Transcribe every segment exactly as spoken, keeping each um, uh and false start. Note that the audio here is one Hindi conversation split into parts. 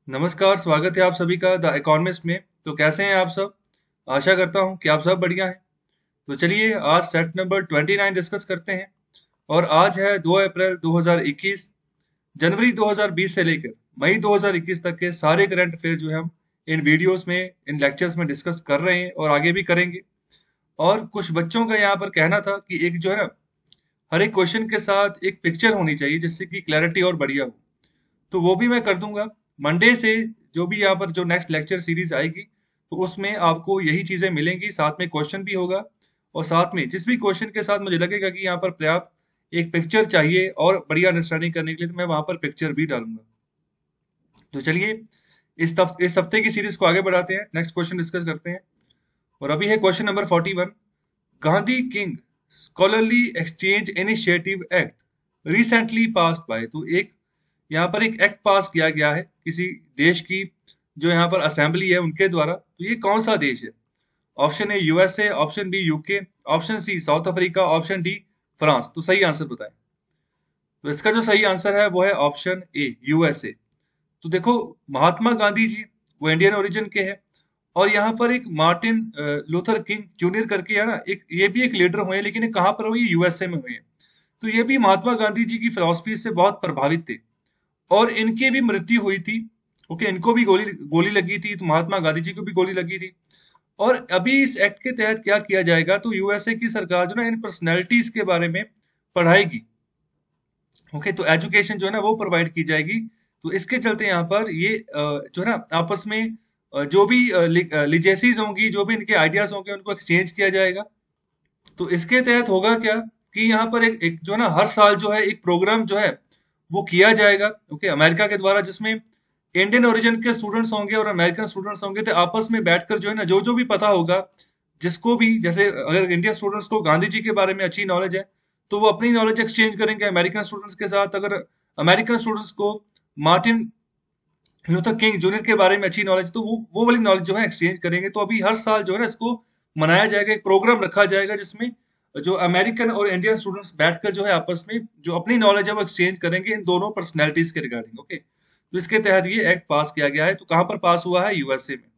नमस्कार, स्वागत है आप सभी का द इकोनॉमिस्ट में। तो कैसे हैं आप सब? आशा करता हूं कि आप सब बढ़िया हैं। तो चलिए आज सेट नंबर उनतीस डिस्कस करते हैं। और आज है दो अप्रैल दो हज़ार इक्कीस। जनवरी दो हज़ार बीस से लेकर मई दो हज़ार इक्कीस तक के सारे करंट अफेयर जो है हम इन वीडियोस में, इन लेक्चर्स में डिस्कस कर रहे हैं और आगे भी करेंगे। और कुछ बच्चों का यहाँ पर कहना था कि एक जो है ना, हर एक क्वेश्चन के साथ एक पिक्चर होनी चाहिए जिससे कि क्लैरिटी और बढ़िया हो। तो वो भी मैं कर दूंगा मंडे से। जो भी यहाँ पर जो नेक्स्ट लेक्चर सीरीज आएगी तो उसमें आपको यही चीजें मिलेंगी, साथ में क्वेश्चन भी होगा। और साथ में जिस भी क्वेश्चन के साथ मुझे लगेगा कि यहाँ पर पर्याप्त एक पिक्चर चाहिए और बढ़िया अंडरस्टैंडिंग करने के लिए, तो मैं वहां पर पिक्चर भी डालूंगा। तो चलिए इस हफ, इस हफ्ते की सीरीज को आगे बढ़ाते हैं, नेक्स्ट क्वेश्चन डिस्कस करते हैं। और अभी है क्वेश्चन नंबर इकतालीस। Gandhi King scholarly exchange initiative act recently passed by. तो एक यहाँ पर एक एक्ट पास किया गया है किसी देश की जो यहाँ पर असेंबली है उनके द्वारा। तो ये कौन सा देश है? Option A USA, option B UK, option C South Africa, option D France. तो सही आंसर बताएं। तो इसका जो सही आंसर है वो है ऑप्शन ए यूएसए। तो देखो, महात्मा गांधी जी वो इंडियन ओरिजिन के हैं। और यहाँ पर एक Martin uh, Luther King junior करके है ना, एक ये भी एक लीडर हुए हैं, लेकिन ये कहाँ पर हुए? ये यूएसए में हुए हैं। तो ये भी महात्मा गांधी जी की फिलॉसफी से बहुत प्रभावित थे और इनकी भी मृत्यु हुई थी। ओके, इनको भी गोली गोली लगी थी, तो महात्मा गांधी जी को भी गोली लगी थी। और अभी इस एक्ट के तहत क्या किया जाएगा, तो यूएसए की सरकार जो ना इन पर्सनैलिटीज के बारे में पढ़ाएगी। ओके, तो एजुकेशन जो है ना वो प्रोवाइड की जाएगी। तो इसके चलते यहाँ पर ये अ, जो है ना आपस में अ, जो भी लिजेसीज होंगी, जो भी इनके आइडियाज होंगे, उनको एक्सचेंज किया जाएगा। तो इसके तहत होगा क्या कि यहाँ पर एक, एक जो है ना हर साल जो है एक प्रोग्राम जो है वो किया जाएगा, ओके, अमेरिका के द्वारा, जिसमें इंडियन ओरिजिन के स्टूडेंट्स होंगे और अमेरिकन स्टूडेंट्स होंगे। तो आपस में बैठकर जो है ना, जो जो भी पता होगा, जिसको भी, जैसे अगर इंडियन स्टूडेंट्स को गांधी जी के बारे में अच्छी नॉलेज है तो वो अपनी नॉलेज एक्सचेंज करेंगे अमेरिकन स्टूडेंट्स के साथ। अगर अमेरिकन स्टूडेंट्स को मार्टिन लूथर किंग जूनियर के बारे में अच्छी नॉलेज, तो वो वो वाली नॉलेज जो है एक्सचेंज करेंगे। तो अभी हर साल जो है ना इसको मनाया जाएगा, एक प्रोग्राम रखा जाएगा जिसमें जो अमेरिकन और इंडियन स्टूडेंट्स बैठकर जो है आपस में जो अपनी नॉलेज है वो एक्सचेंज करेंगे इन दोनों पर्सनैलिटीज के रिगार्डिंग। ओके, तो इसके तहत ये एक्ट पास किया गया है। तो कहां पर पास हुआ है? यूएसए में।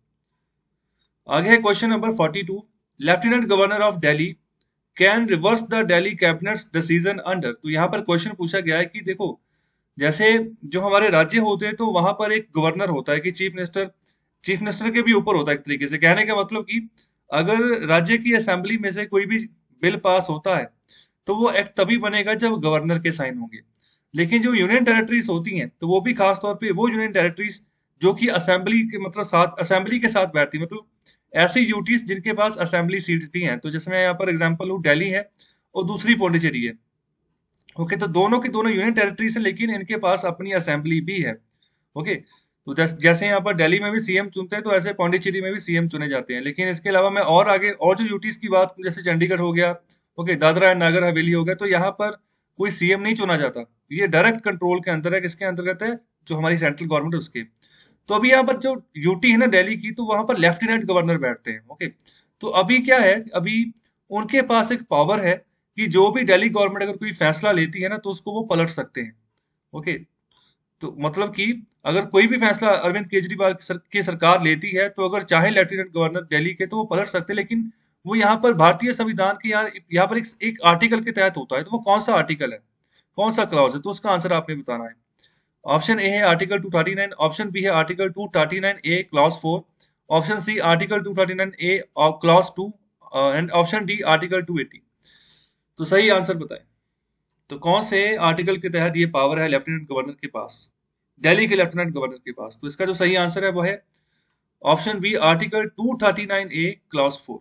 आगे है क्वेश्चन नंबर बयालीस। Lieutenant governor of Delhi can reverse the Delhi cabinet's decision under. तो यहाँ पर क्वेश्चन पूछा गया है कि देखो, जैसे जो हमारे राज्य होते हैं तो वहां पर एक गवर्नर होता है कि चीफ मिनिस्टर, चीफ मिनिस्टर के भी ऊपर होता है एक तरीके से। कहने का मतलब कि अगर राज्य की असेंबली में से कोई भी बिल पास होता है तो वो एक्ट तभी बनेगा जब गवर्नर के साइन होंगे। लेकिन जो यूनियन टेरिटरीज होती हैं तो वो भी खास तौर पे वो यूनियन टेरिटरीज जो कि असेंबली के मतलब साथ असेंबली के साथ बैठती, मतलब ऐसी यूटीज जिनके पास असेंबली सीट्स भी हैं। तो जैसे मैं यहाँ पर एग्जांपल हूँ, दिल्ली है और दूसरी पौंडीचेरी है। ओके, तो दोनों की दोनों यूनियन टेरिटरीज है, लेकिन इनके पास अपनी असेंबली भी है। ओके, तो जैस, जैसे यहाँ पर दिल्ली में भी सीएम चुनते हैं तो ऐसे पौंडीचेरी में भी सीएम चुने जाते हैं। लेकिन इसके अलावा मैं और आगे और जो यूटीज की बात, जैसे चंडीगढ़ हो गया, ओके, दादरा एंड नागर हवेली हो गया, तो यहाँ पर कोई सीएम नहीं चुना जाता। ये डायरेक्ट कंट्रोल के अंदर है, किसके अंतर्गत है? जो हमारी सेंट्रल गवर्नमेंट है उसके। तो अभी यहाँ पर जो यूटी है ना दिल्ली की, तो वहां पर लेफ्टिनेंट गवर्नर बैठते हैं। ओके, तो अभी क्या है, अभी उनके पास एक पावर है कि जो भी दिल्ली गवर्नमेंट अगर कोई फैसला लेती है ना तो उसको वो पलट सकते हैं। ओके, तो मतलब कि अगर कोई भी फैसला अरविंद केजरीवाल की सर, की सरकार लेती है तो अगर चाहे लेफ्टिनेंट गवर्नर दिल्ली के तो वो पलट सकते हैं। लेकिन वो यहाँ पर भारतीय संविधान के यहाँ यहाँ पर एक, एक आर्टिकल के तहत होता है। तो वो कौन सा आर्टिकल है, कौन सा क्लॉज है? तो उसका आंसर आपने बताना है। ऑप्शन ए है article two thirty nine, option B है article two thirty nine A clause four, option C article two thirty nine A clause two, and option D article two eighty. तो सही आंसर बताएं। तो कौन से आर्टिकल के तहत ये पावर है लेफ्टिनेंट गवर्नर के पास, दिल्ली के लेफ्टिनेंट गवर्नर के पास? तो इसका जो सही आंसर है वो है option B article two thirty nine A clause four.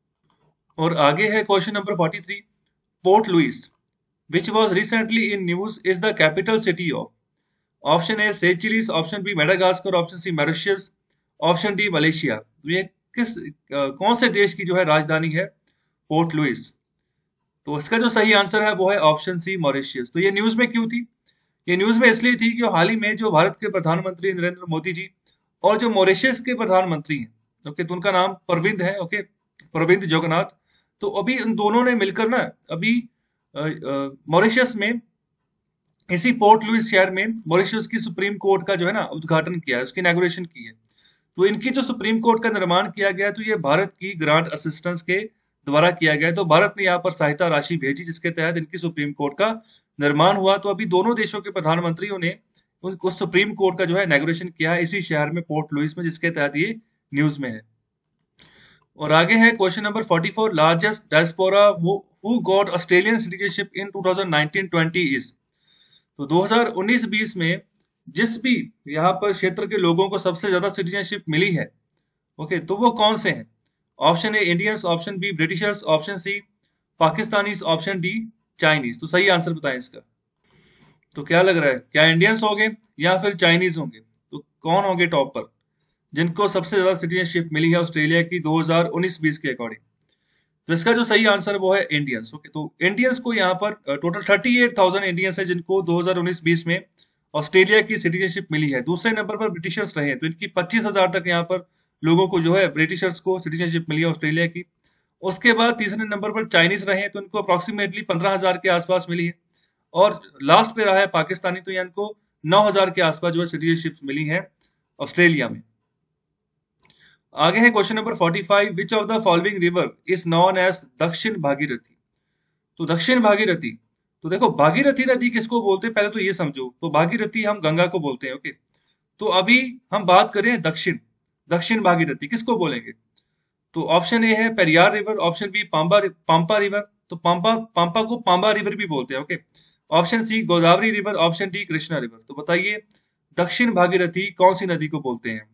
और आगे है question number forty three. Port Louis which was recently in news is the capital city of. Option A Seychelles, option B Madagascar, option C Mauritius, option D Malaysia. तो ये किस अ, कौन से देश की जो है राजधानी है पोर्ट लुइस? तो इसका जो सही आंसर है वो है ऑप्शन सी मॉरिशियस। तो ये न्यूज में क्यों थी? ये न्यूज में इसलिए थी कि हाल ही में जो भारत के प्रधानमंत्री नरेंद्र मोदी जी और जो मॉरिशस के प्रधानमंत्री हैं, ओके, तो उनका नाम प्रविंद है, ओके, प्रविंद जगन्नाथ। तो अभी इन दोनों ने मिलकर ना अभी मॉरिशस में इसी पोर्ट लुइस शहर में मॉरिशस की सुप्रीम कोर्ट का जो है ना उद्घाटन किया है, उसकी इनॉग्रेशन की है। तो इनकी जो सुप्रीम कोर्ट का निर्माण किया गया है, तो ये भारत की ग्रांट असिस्टेंस के द्वारा किया गया है। तो भारत ने यहाँ पर सहायता राशि भेजी जिसके तहत इनकी सुप्रीम कोर्ट का निर्माण हुआ। तो अभी दोनों देशों के प्रधानमंत्रियों ने उस उस सुप्रीम कोर्ट का जो है इनॉग्रेशन किया है इसी शहर में, पोर्ट लुइस में, जिसके तहत ये न्यूज में है। और आगे है question number forty four, largest diaspora who got Australian citizenship in twenty nineteen twenty is. तो दो हज़ार उन्नीस बीस में जिस भी यहाँ पर क्षेत्र के लोगों को सबसे ज्यादा सिटीजनशिप मिली है, ओके, तो वो कौन से हैं? Option A Indians, option B Britishers, option C Pakistanis, option D Chinese. तो सही आंसर बताएं इसका। तो क्या लग रहा है, क्या इंडियंस होंगे या फिर चाइनीज होंगे? तो कौन होंगे टॉप पर जिनको सबसे ज्यादा सिटीजनशिप मिली है ऑस्ट्रेलिया की दो हज़ार उन्नीस बीस के अकॉर्डिंग? तो इसका जो सही आंसर वो है इंडियंस। ओके, तो इंडियंस को यहाँ पर total thirty eight thousand Indians है जिनको दो हज़ार उन्नीस बीस में ऑस्ट्रेलिया की सिटीजनशिप मिली है। दूसरे नंबर पर ब्रिटिशर्स रहे हैं, तो इनकी पच्चीस हजार तक यहाँ पर लोगों को जो है ब्रिटिशर्स को सिटीजनशिप मिली है ऑस्ट्रेलिया की। उसके बाद तीसरे नंबर पर चाइनीज रहे हैं, तो इनको अप्रोक्सीमेटली पंद्रह हजार के आसपास मिली है। और लास्ट पे रहा है पाकिस्तानी, तो यहाँ इनको नौ हजार के आसपास जो है सिटीजनशिप मिली है ऑस्ट्रेलिया में। आगे है question number forty five, which of the following river is known as Dakshin Bhagirathi. तो दक्षिण भागीरथी, तो देखो भागीरथी नदी किसको बोलते हैं पहले तो ये समझो। तो भागीरथी हम गंगा को बोलते हैं, ओके। तो अभी हम बात करें दक्षिण, दक्षिण भागीरथी किसको बोलेंगे? तो ऑप्शन ए है Periyar river, option B Pamba Pampa river, तो पाम्पा पाम्पा को पाम्बा रिवर भी बोलते हैं, okay. Option C Godavari river, option D Krishna river. तो बताइए दक्षिण भागीरथी कौन सी नदी को बोलते हैं?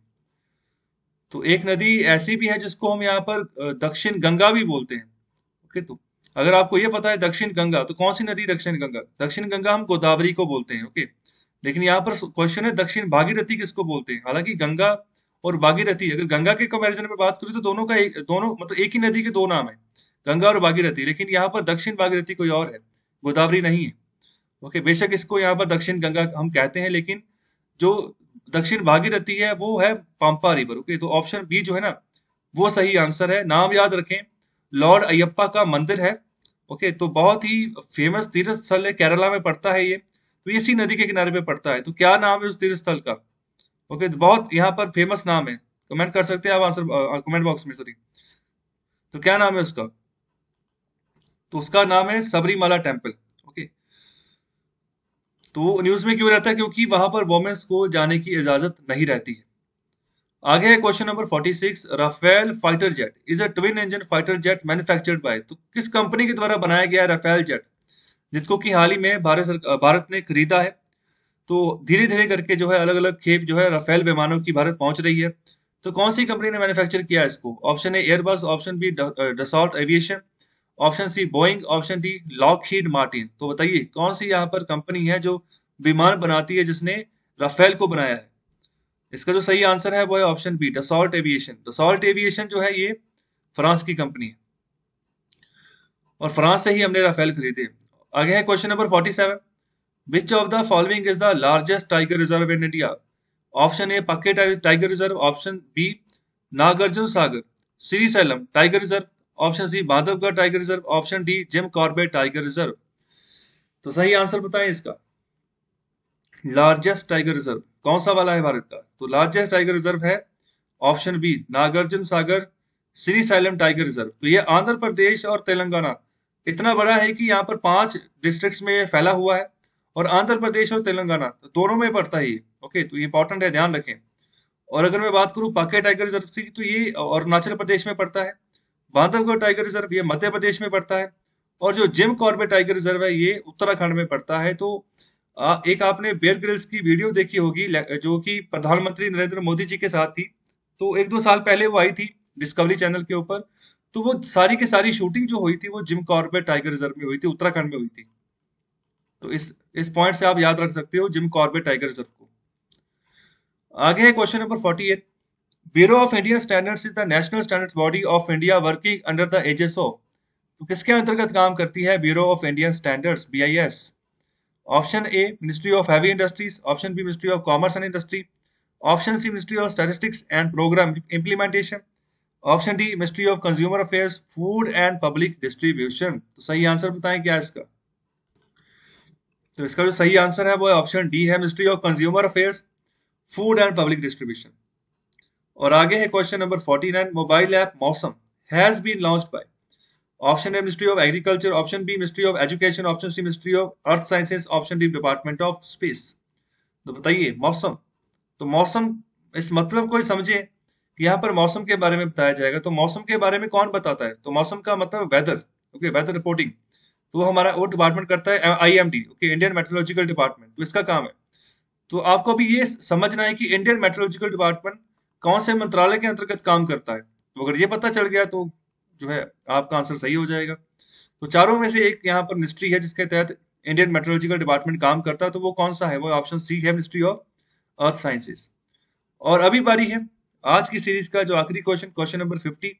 तो एक नदी ऐसी भी है जिसको हम यहाँ पर अ, दक्षिण गंगा भी बोलते हैं, ओके। तो अगर आपको ये पता है दक्षिण गंगा, तो कौन सी नदी दक्षिण गंगा? दक्षिण गंगा हम गोदावरी को बोलते हैं, ओके। लेकिन यहाँ पर क्वेश्चन है दक्षिण भागीरथी किसको बोलते हैं? हालांकि गंगा और भागीरथी, अगर गंगा के कंपैरिजन में बात करूं तो दोनों का एक, दोनों मतलब एक ही नदी के दो नाम है, गंगा और भागीरथी। लेकिन यहाँ पर दक्षिण भागीरथी कोई और है, गोदावरी नहीं है, ओके। बेशक इसको यहाँ पर दक्षिण गंगा हम कहते हैं, लेकिन जो दक्षिण भागीरथी है वो है पंपा रिवर, ओके। तो ऑप्शन बी जो है ना वो सही आंसर है। नाम याद रखें, लॉर्ड अयप्पा का मंदिर है, ओके। तो बहुत ही फेमस तीर्थ स्थल है, केरला में पड़ता है ये, तो इसी नदी के किनारे पे पड़ता है। तो क्या नाम है उस तीर्थ स्थल का? ओके, तो बहुत यहाँ पर फेमस नाम है, कमेंट कर सकते हैं आप आंसर कमेंट बॉक्स में, सॉरी। तो क्या नाम है उसका? तो उसका नाम है सबरीमाला टेम्पल, ओके। तो वो न्यूज में क्यों रहता है? क्योंकि वहां पर वोमेन्स को जाने की इजाजत नहीं रहती है। आगे है question number forty six, Rafale fighter jet is a twin engine fighter jet manufactured by. तो किस कंपनी के द्वारा बनाया गया है राफेल जेट, जिसको कि हाल ही में भारत सरकार भारत ने खरीदा है। तो धीरे धीरे करके जो है अलग अलग खेप जो है राफेल विमानों की भारत पहुंच रही है। तो कौन सी कंपनी ने मैन्युफैक्चर किया है इसको? Option A Airbus, option B Dassault Aviation, option C Boeing, option D Lockheed Martin. तो बताइए कौन सी यहाँ पर कंपनी है जो विमान बनाती है जिसने राफेल को बनाया है? इसका जो सही आंसर है वो है option B Dassault Aviation. Dassault Aviation जो है ये फ्रांस की कंपनी है और फ्रांस से ही हमने राफेल खरीदे। आगे है question number forty seven, which of the following is the largest tiger reserve in India? Option A Pakke tiger reserve, option B Nagarjuna Sagar Srisailam tiger reserve, option C Bandhavgarh tiger reserve, option D Jim Corbett tiger reserve. तो सही आंसर बताएं इसका। लार्जेस्ट टाइगर रिजर्व कौन सा वाला है भारत का? तो लार्जेस्ट टाइगर रिजर्व है option B Nagarjuna Sagar Srisailam tiger reserve. तो ये आंध्र प्रदेश और तेलंगाना, इतना बड़ा है कि यहाँ पर पांच डिस्ट्रिक्ट्स में फैला हुआ है, और आंध्र प्रदेश और तेलंगाना तो दोनों में पड़ता है ये, ओके। तो ये इंपॉर्टेंट है, ध्यान रखें। और अगर मैं बात करूं पाके टाइगर रिजर्व की, तो ये अरुणाचल प्रदेश में पड़ता है। बांधवगढ़ टाइगर रिजर्व ये मध्य प्रदेश में पड़ता है, और जो जिम कॉर्बेट टाइगर रिजर्व है ये उत्तराखंड में पड़ता है। तो आ, एक आपने बेयर ग्रिल्स की वीडियो देखी होगी जो कि प्रधानमंत्री नरेंद्र मोदी जी के साथ थी, तो एक दो साल पहले वो आई थी डिस्कवरी चैनल के ऊपर। तो वो सारी की सारी शूटिंग जो हुई थी वो जिम कॉर्बेट टाइगर रिजर्व में हुई थी, उत्तराखंड में हुई थी। तो इस इस पॉइंट से आप याद रख सकते हो जिम कॉर्बेट टाइगर रिजर्व को। आगे है question number forty eight, bureau of Indian standards is the national standards body of India working under the aegis of. तो किसके अंतर्गत काम करती है bureau of Indian standards, B I S? Option A ministry of heavy industries, option B ministry of commerce and industry, option C ministry of statistics and programme implementation, option D ministry of consumer affairs food and public distribution. तो सही आंसर बताएं क्या है इसका। तो इसका जो सही आंसर है वो ऑप्शन डी है, ministry of consumer affairs, food and public distribution. और आगे है question number forty nine, mobile app Mausam has been launched by. Option है ministry of agriculture, option B ministry of education, option C ministry of earth sciences, option D department of space. तो बताइए मौसम, तो मौसम इस मतलब को ही समझे कि यहाँ पर मौसम के बारे में बताया जाएगा। तो मौसम के बारे में कौन बताता है? तो मौसम का मतलब वेदर, ओके, वेदर रिपोर्टिंग। तो वो हमारा वो डिपार्टमेंट करता है I M D, okay, Indian meteorological department, तो इसका काम है। तो आपको भी ये समझना है कि इंडियन मेट्रोलॉजिकल डिपार्टमेंट कौन से मंत्रालय के अंतर्गत काम करता है। तो अगर ये पता चल गया तो जो है आपका आंसर सही हो जाएगा। तो चारों में से एक यहाँ पर मिनिस्ट्री है जिसके तहत इंडियन मेट्रोलॉजिकल डिपार्टमेंट काम करता है, तो वो कौन सा है? वो ऑप्शन सी है, मिनिस्ट्री ऑफ अर्थ साइंसेज। और अभी बारी है आज की सीरीज का जो आखिरी question, question number fifty.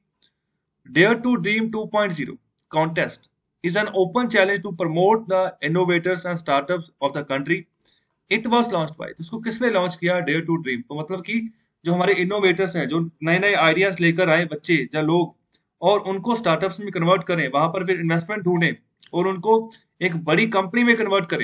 Dare to dream two point zero contest is an open challenge to promote the innovators and startups of the country. It was launched by, तो इसको किसने लॉन्च किया? Dare to dream. तो मतलब कि जो हमारे इनोवेटर्स हैं, जो नए नए आइडियाज लेकर आए बच्चे या लोग, और उनको स्टार्टअप्स में कन्वर्ट करें, वहां पर फिर इन्वेस्टमेंट ढूंढें और उनको एक बड़ी कंपनी में कन्वर्ट करें।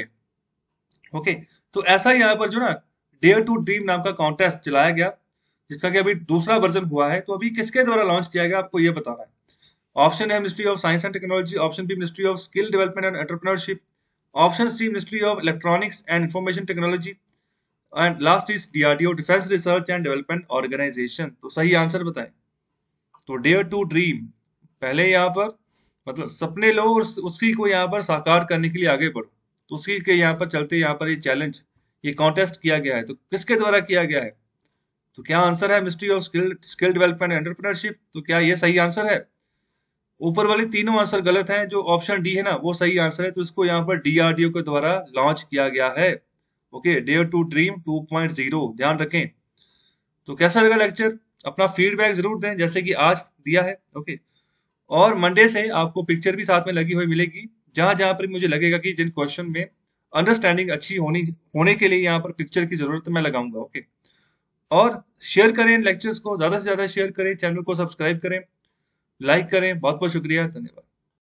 ओके, तो ऐसा ही यहाँ पर जो ना डेयर टू ड्रीम नाम का कॉन्टेस्ट चलाया गया, जिसका कि अभी दूसरा वर्जन हुआ है। तो अभी किसके द्वारा लॉन्च किया गया आपको ये बताना है। ऑप्शन है ministry of science and technology, option B ministry of skill development and entrepreneurship, option C ministry of electronics and information technology, and last is DRDO, defence research and development organisation. तो सही आंसर बताएं। तो डेयर टू ड्रीम, पहले यहाँ पर मतलब सपने लो और उसी को यहाँ पर साकार करने के लिए आगे बढ़ो। तो उसी के यहाँ पर चलते यहाँ पर ये चैलेंज, ये कॉन्टेस्ट किया गया है। तो किसके द्वारा किया गया है? तो क्या आंसर है? Ministry of skill skill development and entrepreneurship. तो क्या ये सही आंसर है? ऊपर वाले तीनों आंसर गलत हैं, जो ऑप्शन डी है ना वो सही आंसर है। तो इसको यहाँ पर डीआरडीओ के द्वारा लॉन्च किया गया है। Okay, dare to dream two point zero, ध्यान रखें। तो कैसा लगा लेक्चर? अपना फीडबैक जरूर दें जैसे कि आज दिया है। ओके, और मंडे से आपको पिक्चर भी साथ में लगी हुई मिलेगी, जहां जहां पर मुझे लगेगा कि जिन क्वेश्चन में अंडरस्टैंडिंग अच्छी होनी होने के लिए यहाँ पर पिक्चर की जरूरत मैं लगाऊंगा। ओके, और शेयर करें लेक्चर्स को, ज्यादा से ज्यादा शेयर करें, चैनल को सब्सक्राइब करें, लाइक करें। बहुत बहुत शुक्रिया, धन्यवाद।